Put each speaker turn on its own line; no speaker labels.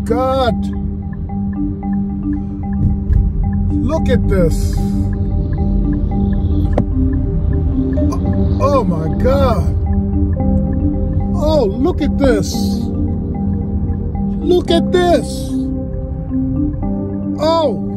God. Look at this. Oh my God. Oh, look at this. Look at this. Oh.